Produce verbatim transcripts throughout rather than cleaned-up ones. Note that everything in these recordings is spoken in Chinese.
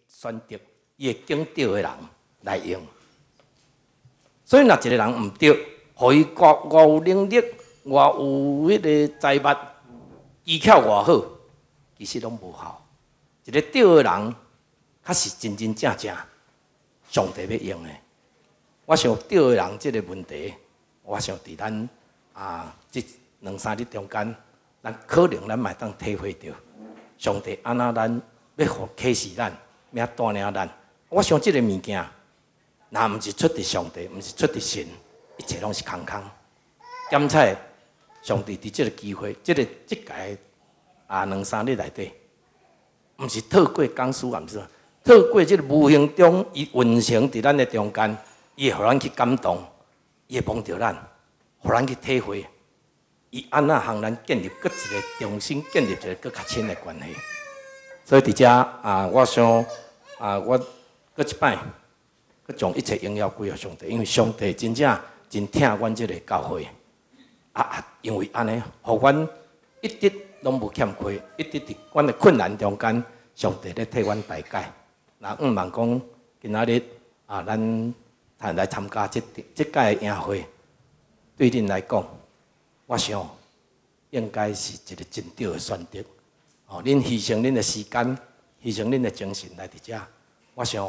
选择伊会拣对的人来用。所以，若一个人唔对，互伊偌偌有能力，偌有迄个才华，技巧偌好，其实拢无效。一个对的人，较是真真正正上帝要用的。我想对的人即个问题，我想伫咱啊即两三日中间，咱可能咱嘛当体会到上帝安那咱要互启示咱，要带领咱。我想即个物件，若毋是出自上帝，毋是出自神，一切拢是空空。检采上帝伫即个机会，即、这个即届啊两三日内底，毋是透过讲书，也毋是透过即个无形中，伊运行伫咱的中间，伊会互咱去感动，伊会帮着咱，互咱去体会，伊安那向咱建立搁一个重新建立一个搁较亲的关系。所以伫遮啊，我想啊，我搁一摆，搁将一切荣耀归予上帝，因为上帝真正真疼阮即个教会。啊啊！因为安尼，互阮一直拢无欠亏，一直伫阮的困难中间，上帝咧替阮排解。那毋茫讲今仔日啊，咱来来参加即即届的宴会，对恁来讲，我想应该是一个真对的选择。哦，恁牺牲恁的时间，牺牲恁的精神来伫遮，我想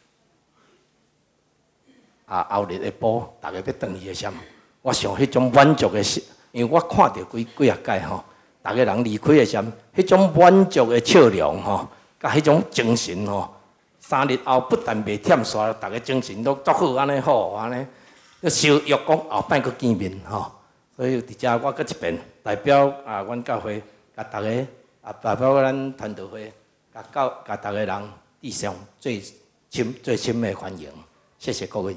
啊，后日的补，大家要转去的啥？我想迄种满足的，因为我看到几几啊届吼，逐个人离开的时，迄种满足的笑容吼，甲迄种精神吼，三日后不但袂忝煞，逐个精神都足好安尼好安尼，要受约讲后摆佫见面吼。所以伫遮我佫一遍代表啊，阮教会甲逐个啊，代表咱团队会甲教甲逐个人致上最亲最亲的欢迎，谢谢各位。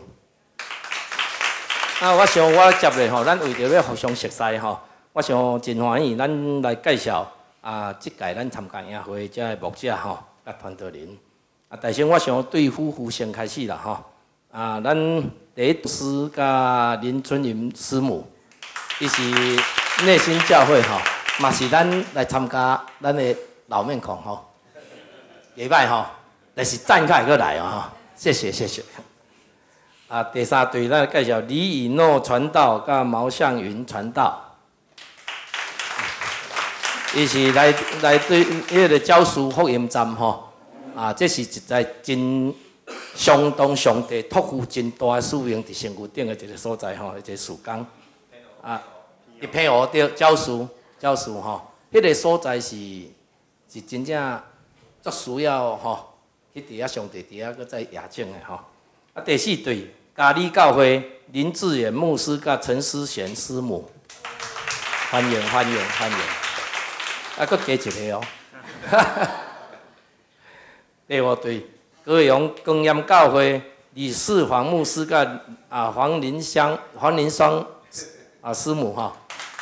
啊，我想我接咧吼，咱为着要互相熟悉吼，我想真欢喜，咱来介绍啊，即届咱参加宴会遮个牧者吼，甲团队人。啊，但是我想对夫妇先开始啦吼。啊，咱第一师甲林春云师母，伊是内心教会吼，嘛是咱来参加咱的老面孔吼，礼拜吼，但是赞凯过来哦吼，谢谢谢谢。啊，第三队咱介绍李以诺传道甲毛向云传道，伊是来来对迄个教书福音站吼，啊，这是一在真相当上帝托付真大使命伫身躯顶的一个所在吼，一个事工啊，一片湖对教书教书吼，迄、那个所在是是真正足需要吼，迄伫遐上帝伫遐搁再亚种的吼。啊，第四队嘉里教会林志远牧师甲陈思贤师母，欢迎欢迎欢迎！啊，搁加一个哦。第五队高雄光阳教会李世煌牧师甲啊黄林香黄林双啊师母哈，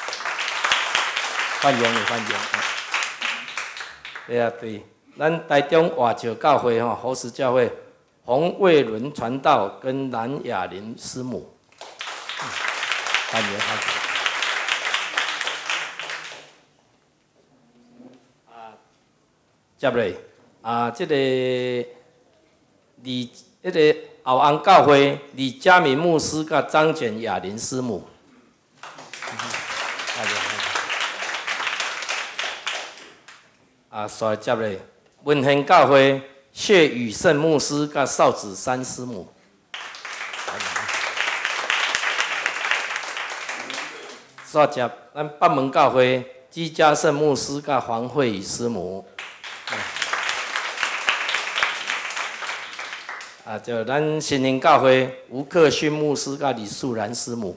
欢迎欢迎。对啊对，咱台中华侨教会吼，何时教会？洪卫伦传道跟蓝雅玲师母，嗯、欢迎欢迎。啊，接落啊，这个李，这个后安教会李嘉明牧师甲张简雅玲师母，嗯、欢迎欢迎。啊，再接落文贤教会。谢宇胜牧师甲邵子山师母，再接咱北门教会姬家胜牧师甲黄慧宇师母，啊，就咱新营教会吴克勋牧师甲李素兰师母，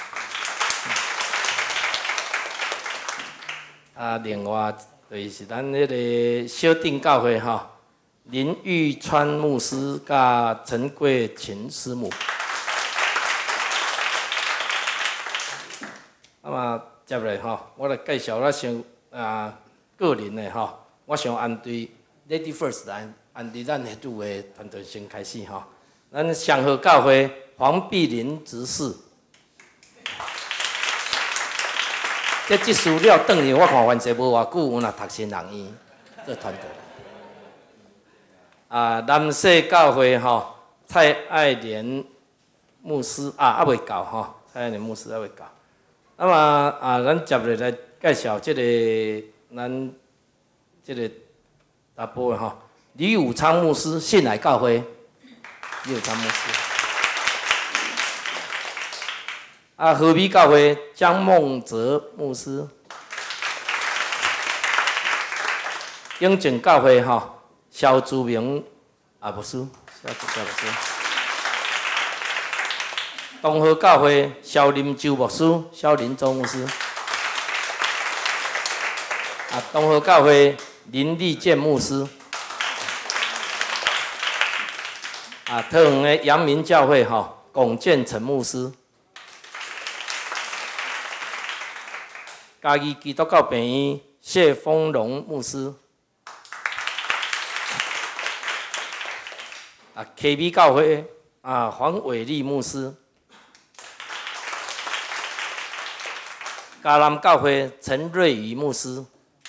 啊，另外就是咱迄个小定教会吼。林玉川牧师甲陈桂琴师母，那么接来吼，我来介绍咱先啊个人的吼，我想按对 Lady First 来按对咱迄组的团队先开始吼，咱祥和教会黄碧玲执事，这即资料等于我看原者无偌久，有若读新人医这团队。 啊，南社教会吼，蔡爱莲牧师啊，还未到吼，蔡爱莲牧师还未到。那么啊，咱接落来介绍这个咱这个大波的吼，李武昌牧师信来教会，李武昌牧师。啊，和平教会江梦泽牧师。永靖教会吼，肖志明啊牧师，肖志明牧师。东河教会肖林洲牧师，肖林洲牧师。啊，东河教会林立健牧师。啊，桃园的阳明教会吼，龚建成牧师。嘉义基督教病院谢丰荣牧师。啊 ，K B 教会啊，黄伟立牧师；嘉南教会陈瑞宇牧师；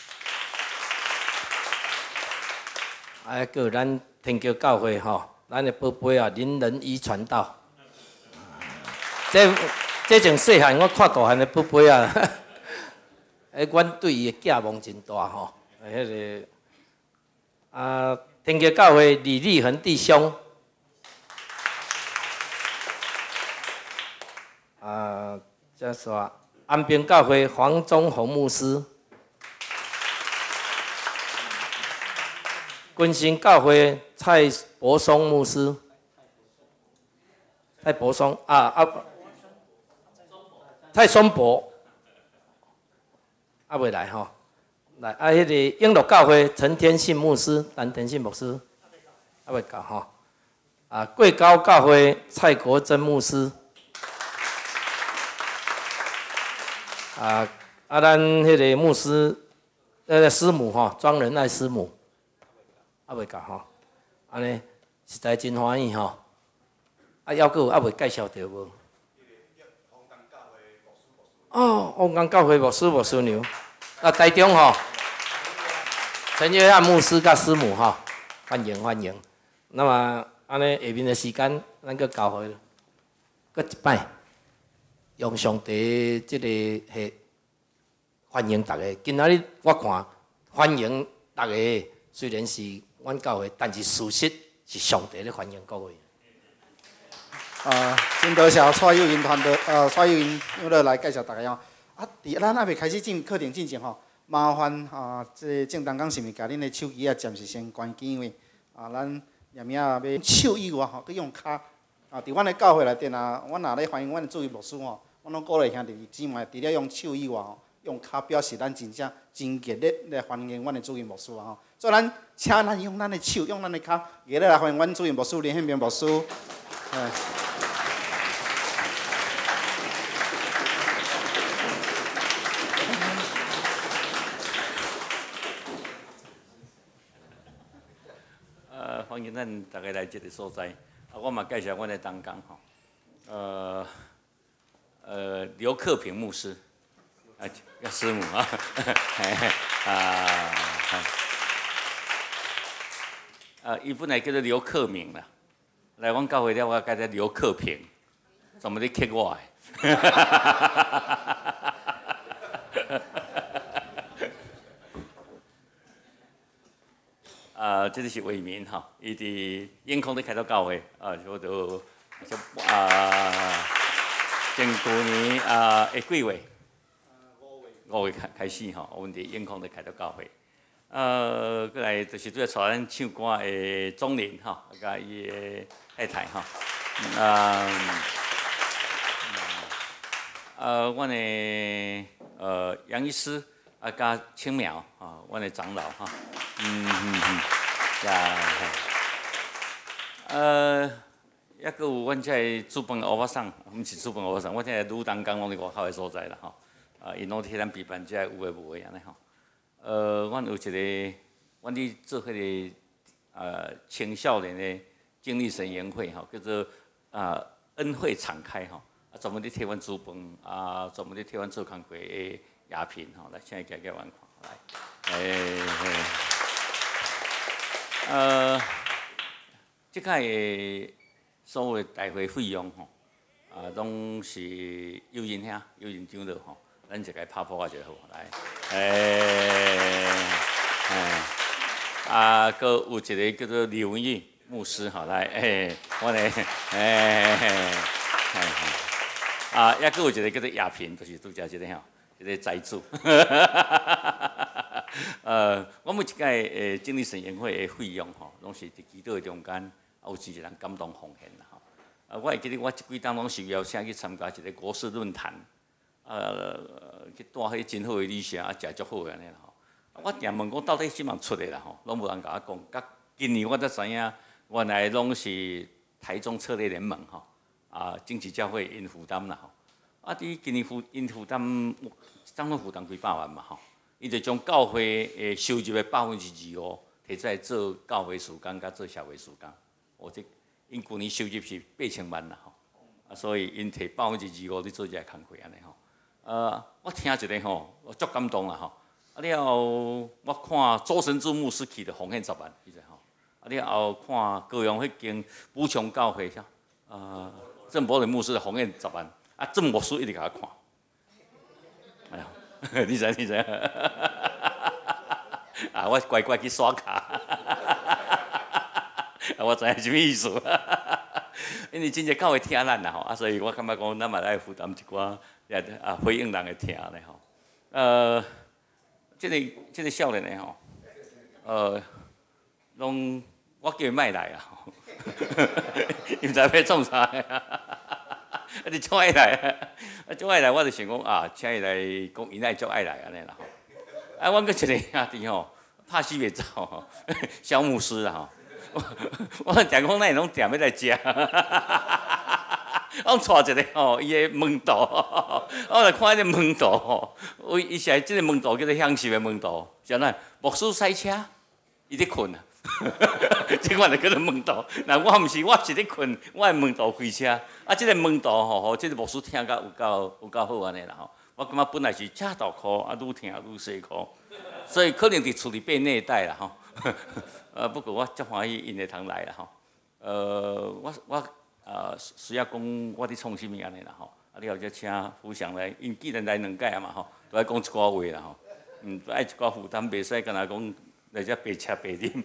啊，个咱天桥教会吼，咱的宝贝啊，林仁一传道。这这从细汉我看大汉的宝贝啊，诶，阮对伊的寄望真大吼。迄个啊。天桥教会李立恒弟兄，啊，再说安平教会黄忠宏牧师，君心教会蔡伯松牧师，蔡伯松啊啊，蔡松伯，啊未来吼。来啊！迄、那个英乐教会陈天信牧师、陈天信牧师，啊未到吼。啊，贵高教会蔡国珍牧师。啊啊，咱迄个牧师，那个师母吼，庄仁爱师母，啊未到吼。安尼实在真欢喜吼。啊，还阁有啊未介绍到无？哦，王岗教会牧师牧师娘。啊，台中吼，陈约翰牧师甲师母吼，欢迎欢迎。那么安尼下面的时间，咱个教会，搁一摆，用上帝即个系欢迎大家。今仔日我看欢迎大家，虽然是阮教会，但是事实是上帝咧欢迎各位。 啊，真多谢蔡友云团队，呃，蔡友云又来来介绍大家哦。啊，伫咱还未开始进课程进前吼，麻烦啊，这正当讲是毋是甲恁的手机啊暂时先关机，因为啊，咱念名要手以外吼，佮用骹啊，伫阮的教会内底啊，阮若咧欢迎阮的主任牧师吼，阮拢鼓励兄弟姊妹，除了用手以外吼，用骹表示咱真正真热烈来欢迎阮的主任牧师啊吼。所以咱请咱用咱的手，用咱的骹，热烈来欢迎阮主任牧师林宪明牧师，哎。 欢迎咱大家来这个所在。啊，我嘛介绍阮的同工吼，呃呃刘克平牧师，啊，师母啊，啊，啊，伊本来叫做刘克明啦，来阮教会了，我改做刘克平，怎么咧克我的？啊，这就是伟民哈，伊伫永康咧开到教会啊，我就啊，前去年啊下几月，五月开开始吼，我们伫永康咧开到教会。呃，过来就是主要带咱唱歌的钟林哈，甲伊的太太哈，啊，呃，阮的呃杨医师啊，甲青苗啊，阮的长老哈。嗯嗯嗯，呀，呃，抑阁有阮这主办的欧巴桑，毋是主办欧巴桑，我这女同工拢伫外口的所在啦吼，啊，因拢替咱陪伴这有诶无诶安尼吼。呃，阮有一个，阮伫做迄个呃青少年的经历神研会吼，叫做啊恩惠敞开吼，啊专门伫替阮主办啊，专门伫替阮做工课的亚萍吼，来请伊家家阮看来，诶、欸。欸呃， 即届的所有的大会费用吼，啊，拢是友人兄、友人长老吼，咱就该拍破啊就好来，诶、哎，啊，搁有一个叫做李文义牧师吼来，诶，我咧，诶，嘿，啊，也搁有一个叫做亚平，就是拄则即个吼，一个财主。呃，我每一届诶经理审研会诶费用吼，拢是伫祈祷中间，有时就人感动奉献啦吼。啊，我会记得我即几档拢是邀请去参加一个国事论坛，呃，去带迄真好诶理想，啊，食足好安尼啦吼。我定问讲到底什么出的啦吼，拢无人甲我讲。甲今年我才知影，原来拢是台中策略联盟吼，啊，经济教会因负担啦吼。啊，伫今年负因负担，当拢负担几百万嘛吼。伊就将教会诶收入诶百分之二五，摕出来做教会事工，甲做社会事工。我这因旧年收入是八千万啦吼，啊，所以因摕百分之二五去做这个工课安尼吼。呃，我听一个吼，我足感动啦吼。啊了后，我看周神柱牧师去的奉献十万，你知吼。啊了后看高雄迄间补强教会啥，呃，郑伯伦牧师的奉献十万，啊，郑牧师一直甲我看。哎呀。你知你知，啊，我乖乖去刷卡，啊，我知影什么意思，因为真正教会听咱啦吼，啊，所以我感觉讲，咱嘛来负担一寡，也啊回应人的听咧吼。呃，这个这个少年的吼，呃，拢我叫伊莫来啊，伊毋知要创啥啊，你怎爱来？啊，足爱来，我就想讲啊，请伊来讲，伊爱足爱来安尼啦吼。啊，阮搁一个兄弟吼，拍死袂走吼，小牧师啦吼。我我定讲咱拢踮要来食，我带一个吼，伊个门徒，我来看迄个门徒吼，伊伊是即个门徒叫做享受的门徒，像咱牧师赛车，伊咧困啊。即款就叫做门徒。那我毋是，我是咧困，我的门徒开车。啊，即、這个门徒吼，吼，即、這个牧师听甲有够有够好安尼啦吼。我感觉本来是恰大箍，啊，愈听愈细箍，所以可能伫厝里变内带啦吼。呃，不过我足欢喜因会通来啦吼。呃，我我呃需要讲我伫创啥物安尼啦吼。啊，你后则请副相来，因既然来两届啊嘛吼，都爱讲一寡话啦吼。嗯，爱一寡负担，袂使干那讲。来遮白吃白啉，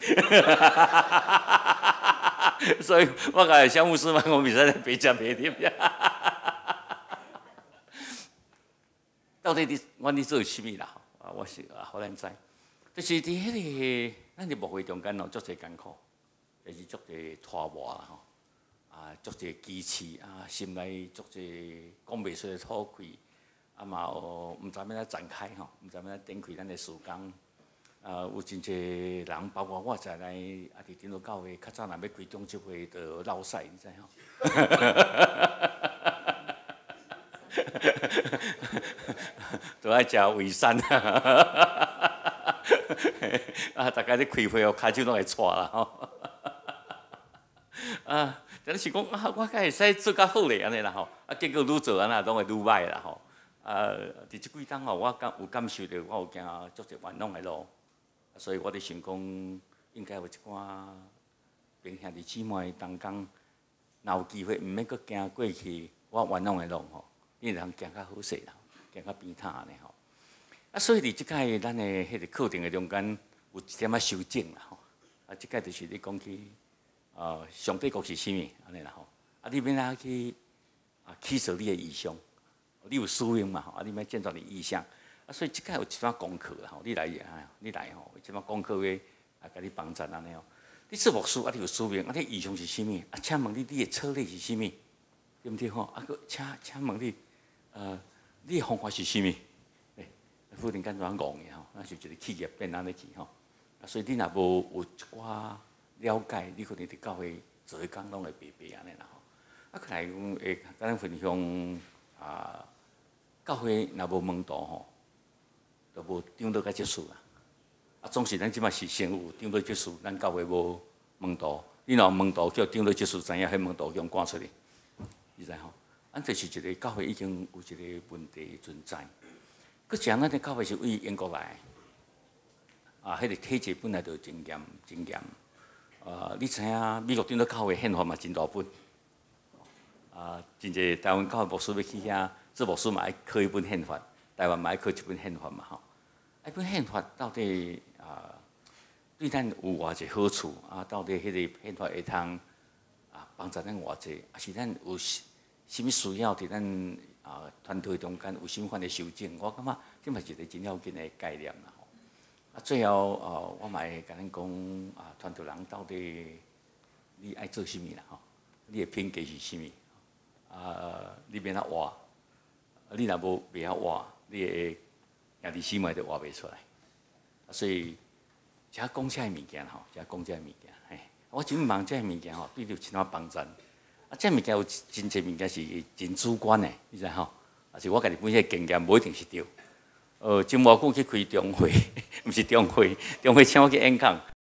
所以我甲小牧师嘛，我袂使来白吃白啉。到底你我你做啥物啦？啊，我是啊，好难知。就是伫迄个咱伫牧会中间哦，足侪艰苦，就是足侪拖磨啦吼，啊，足侪支持啊，心内足侪讲袂出的吐气，啊嘛哦，毋知要怎展开吼，毋知要怎展开咱的事工。呃，有真侪人，包括我在内，啊，伫顶头教会，较早若要开中执会，就落屎，你知吼？都爱食胃酸啊！大家咧开会哦，骹手拢会颤啦吼。啊，但是讲啊，我敢会使做较好咧安尼啦吼。啊，结果愈做安那，拢会愈歹啦吼。啊，伫即几档吼，我感有感受到，我有行足侪冤枉的路。所以我伫想讲，应该有一寡平兄弟姊妹同工，若有机会，毋免阁行过去我冤枉的路吼，你通行较好势啦，行较边摊安尼吼。啊，所以伫即届咱的迄个课程的中间，有一点仔修正啦吼。啊，即届就是你讲去，呃，上帝国是啥物安尼啦吼。啊，你要哪去啊？起造你的意向，你有使命嘛吼？啊，你要建造你意向。啊，所以即届有一段功课啦吼，你来啊，你来吼，有一段功课诶，啊，甲你帮助安尼吼。你做牧师啊，你有使命，啊，你意向是啥物？啊，请问你你诶策略是啥物？对毋对吼？啊，个请请问你，呃，你诶方法是啥物？诶，忽然间怎讲诶吼？那是一个企业变安尼去吼。啊，所以你若无有一寡了解，你可能伫教会做工拢会白白安尼啦吼。啊，可能讲会甲咱分享啊，教会若无门徒吼。都无长老甲接触啦，啊，总是咱即马是先有长老接触，咱教会无门徒。你若门徒叫长老接触，知影迄门徒用赶出去，你知吼？咱这是一个教会已经有一个问题存在。佮像咱的教会是为英国来，啊，迄个体制本来就真严真严， 呃，你知影美国顶头考的宪法嘛真大本，啊，真侪台湾教育牧师要去遐，做牧师嘛爱考一本宪法，台湾嘛爱考一本宪法嘛吼。啊，本宪法到底啊，对咱有偌济好处啊？到底迄个宪法会通啊帮助咱偌济？啊是咱有啥物需要伫咱啊团队中间有啥物款的修正？我感觉这嘛是一个真要紧的概念啦。啊，最后呃，我嘛会甲恁讲啊，团队人到底你爱做啥物啦？吼，你的品格是啥物？啊，你免啊活，你若无袂晓活，你会兄弟姊妹都活袂出来。所以，只讲这物件吼，只讲这物件，嘿，我真忙这物件吼，对着其他帮衬。啊，这物件有真侪物件是真主观的，你知吼？啊，是我家己本身经验无一定是对。呃，真无久去开中会，毋是中会，中会请我去演讲。